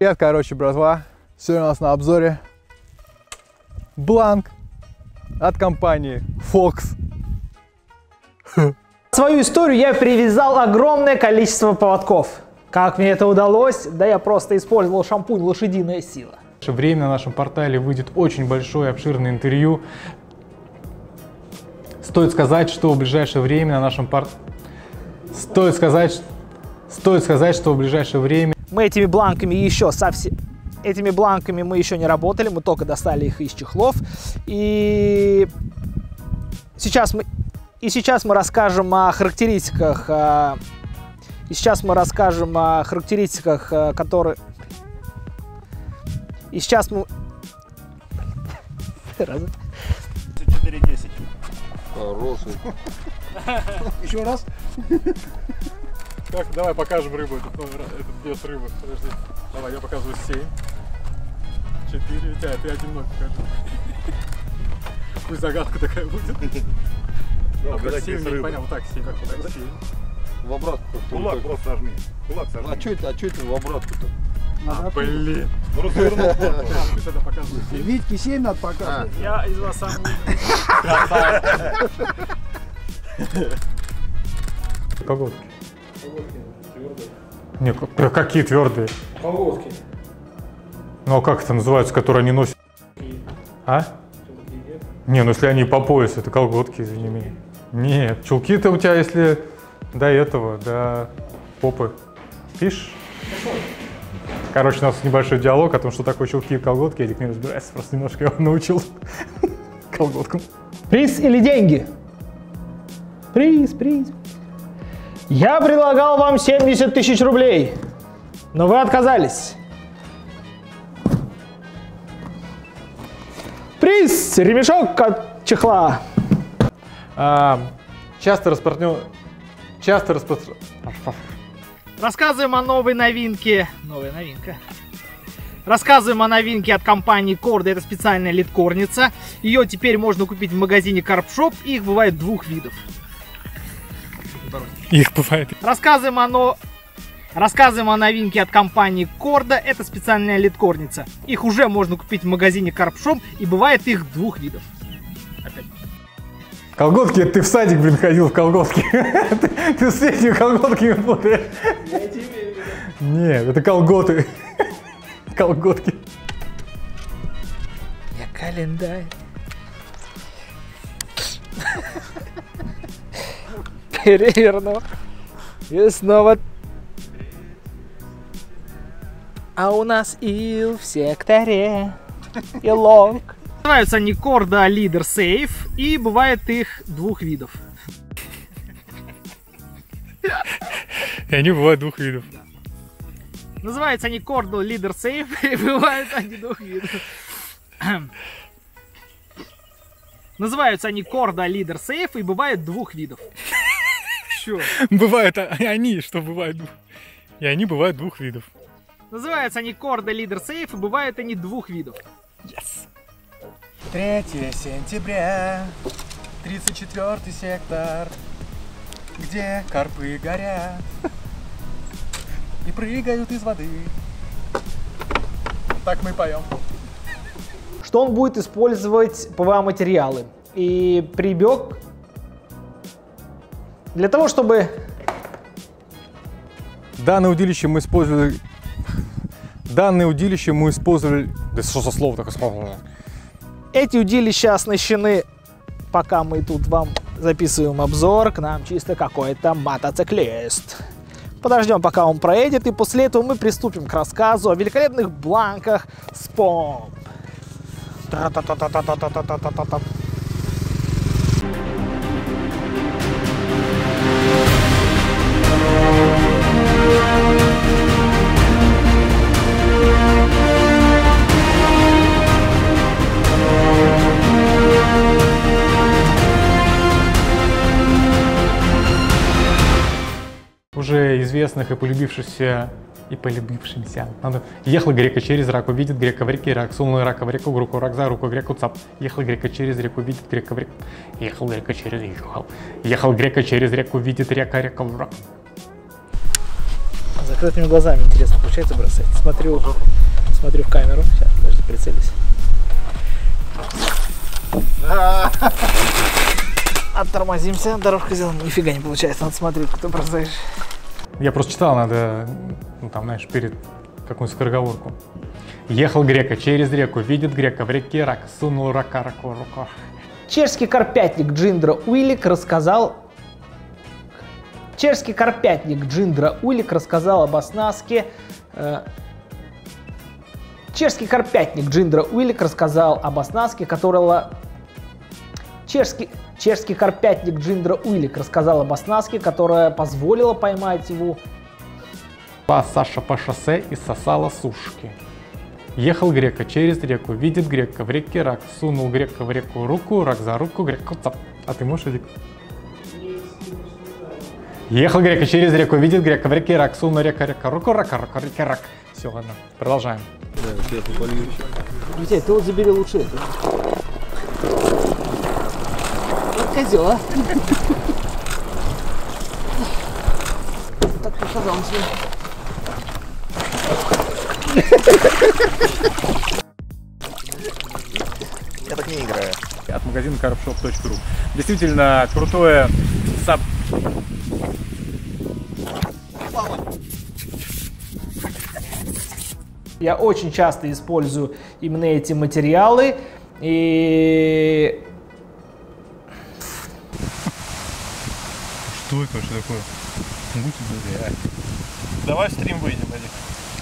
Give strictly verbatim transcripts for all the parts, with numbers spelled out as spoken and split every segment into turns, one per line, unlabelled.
Привет, короче, братва. Сегодня у нас на обзоре бланк от компании Fox.
В свою историю я привязал огромное количество поводков. Как мне это удалось? Да я просто использовал шампунь «Лошадиная сила».
В наше время на нашем портале выйдет очень большое обширное интервью. Стоит сказать, что в ближайшее время на нашем портале... Стоит сказать, Стоит сказать, что в ближайшее время...
Мы этими бланками еще совсем... Этими бланками мы еще не работали, мы только достали их из чехлов. И сейчас мы, и сейчас мы расскажем о характеристиках. И сейчас мы расскажем о характеристиках, которые... И сейчас мы...
четыре десять.
Хороший.
Еще раз.
Так, давай покажем рыбу. Этот, этот без рыбы. Подожди. Давай, я показываю семь. четыре. Тебя, ты один ноль покажи. Пусть загадка такая будет.
Да,
семь, не понял. Вот так, семь. Как вот так, семь.
В обратку.
Кулак просто сожми. Кулак сожми.
А что это, а что это в обратку-то?
А, блин.
Ну, развернул.
Пусть это показывает семь.
Витьке семь надо показывать.
Я из вас сам...
Колготки. Не, какие твердые?
Колготки.
Ну а как это называется, которые они носят? А? Не, ну если они по пояс, это колготки, извини меня. Нет, чулки-то у тебя, если до этого, до попы. Пишешь? Короче, у нас небольшой диалог о том, что такое чулки и колготки. Эдик не разбирается, просто немножко его научил колготкам.
Приз или деньги? Приз, приз. Я предлагал вам семьдесят тысяч рублей, но вы отказались. Приз! Ремешок от чехла.
А, часто распространен... Часто распространен...
Рассказываем о новой новинке. Новая новинка. Рассказываем о новинке от компании Korda. Это специальная литкорница. Ее теперь можно купить в магазине Carpshop. Их бывает двух видов.
Их бывает.
Рассказываем о, но... Рассказываем о новинке от компании Korda. Это специальная литкорница. Их уже можно купить в магазине Carpshop. И бывает их двух видов. Опять.
Колготки, ты в садик, блин, ходил в колготки. ты, ты с этими колготками путаешь. Нет, это колготы. Колготки.
Я календарь. Переверну. И снова. А у нас ил в секторе. И лонг. Называются они Korda Leader Safe. И бывает их двух видов.
И они бывают двух видов.
Называются они Korda Leader Safe. И бывают они двух видов. Называются они Korda Leader Safe. И бывают двух видов. Чё?
Бывают они, что бывают. И они бывают двух видов.
Называются они Korda Leader Safe. И бывают они двух видов.
Yes.
третьего сентября, тридцать четвёртый сектор, где карпы горят и прыгают из воды. Так мы поем.
Что он будет использовать ПВА-материалы. И прибег для того, чтобы...
Данное удилище мы использовали... Данное удилище мы использовали... Да что за слово такое слово?
Эти удилища оснащены, пока мы тут вам записываем обзор, к нам чисто какой-то мотоциклист. Подождем, пока он проедет, и после этого мы приступим к рассказу о великолепных бланках Spomp. Тра-та-та-та-та-та-та-та-та-та.
Уже известных и полюбившихся и полюбившимся. Надо. Ехал грека через раку, видит грека в реке рак, сунул рака в реку, руку рак за руку, греку цап. Ехал грека через реку, видит грека в реку. Ехал грека через реку. Ехал грека через реку, видит река, река в рак.
закрытыми глазами интересно получается бросать. Смотрю, смотрю в камеру. Сейчас, подожди, прицелюсь. Оттормозимся, дорожка сделана. Нифига не получается, надо смотреть, кто бросаешь.
Я просто читал, надо, ну там, знаешь, перед какую-нибудь скороговорку. Ехал грека через реку, видит грека в реке рак, сунул рака, раку, руку.
Чешский карпятник Джиндра Уилик рассказал... Чешский карпятник Джиндра Уилик рассказал об оснастке... Э... Чешский карпятник Джиндра Уилик рассказал об оснастке, которая... Чешский... Чешский карпятник Джиндра Уилик рассказал об оснастке, которая позволила поймать его...
Саша по шоссе и сосала сушки. Ехал грека через реку, видит грека в реке рак, сунул грека в реку руку, рак за руку, греку цап. А ты можешь, Эдик? Ехал грека через реку, видит грека в реке рак, сунул река, река, руку, рака, рака, реке рак. Все, ладно, продолжаем.
Витя, ты вот забери лучше это. Козел, а? Так показал себе.
Я так не играю. От магазина карпшоп точка ру. Действительно крутое саб...
Я очень часто использую именно эти материалы и...
Что это? Что такое?
Давай в стрим выйдем, Эдик.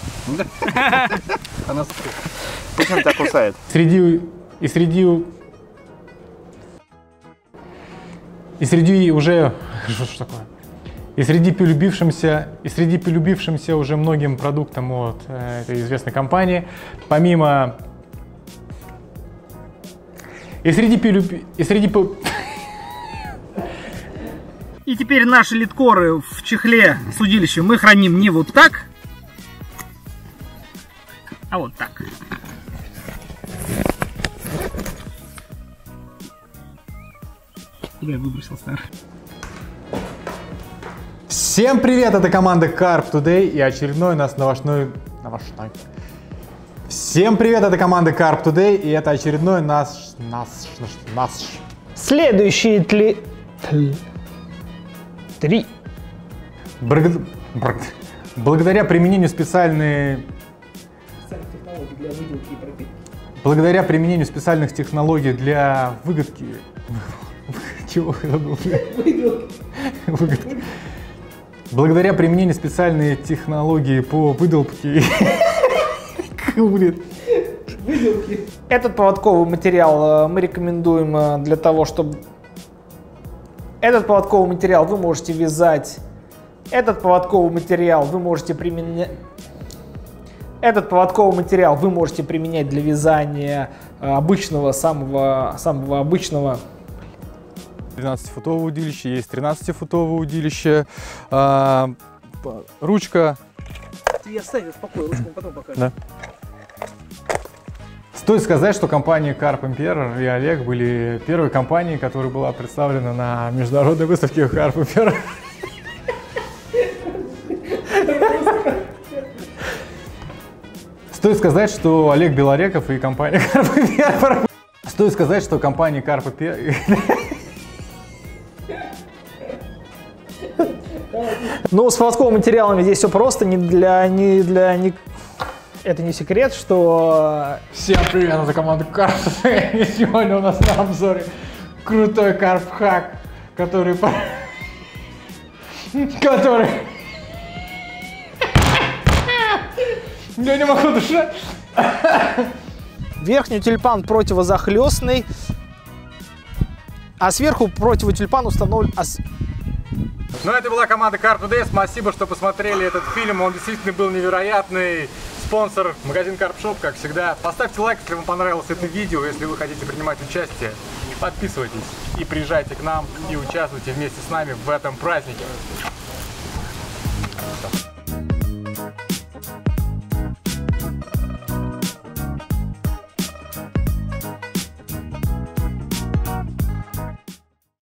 Она почему тебя кусает?
Среди... И среди... И среди уже... Что ж такое? И среди полюбившимся, и среди полюбившимся уже многим продуктам от э, этой известной компании, помимо... И среди полюби... И среди...
И теперь наши литкоры в чехле с удилищем мы храним не вот так, а вот так. Куда я выбросил старый?
Всем привет, это команда Carp Today и очередной у нас новостной... Новостной. Всем привет, это команда Carp Today и это очередной наш... Наш... Наш...
Следующие тли... Тл... Три.
Браг... Браг... Благодаря применению специальной...
технологий для выделки и пропитки.
Благодаря применению специальных технологий для выгодки... Чего я забыл? Выгодки. Благодаря применению специальной технологии по выделке...
Этот поводковый материал мы рекомендуем для того, чтобы... Этот поводковый материал вы можете вязать. Этот поводковый материал вы можете применять. Этот поводковый материал вы можете применять для вязания обычного, самого, самого обычного.
двенадцатифутовое удилище, есть тринадцатифутовое удилище, а, ручка.
Я оставлю спокойно, ручку потом покажу.
Да. Стоит сказать, что компания Carp Emperor и Олег были первой компанией, которая была представлена на международной выставке Carp Emperor. Стоит сказать, что Олег Белореков и компания Carp Emperor. Стоит сказать, что компания Carp Emperor.
Ну, с поводковыми материалами здесь все просто, не для, не для, не... Это не секрет, что...
Всем привет, это команда Carp. И сегодня у нас на обзоре крутой Carp Hack, который... Который... Я не могу дышать.
Верхний тюльпан противозахлестный, а сверху противотюльпан установлен...
Ну, это была команда Carp Today. Спасибо, что посмотрели этот фильм. Он действительно был невероятный. Спонсор магазин Carpshop, как всегда. Поставьте лайк, если вам понравилось это видео. Если вы хотите принимать участие, подписывайтесь и приезжайте к нам и участвуйте вместе с нами в этом празднике.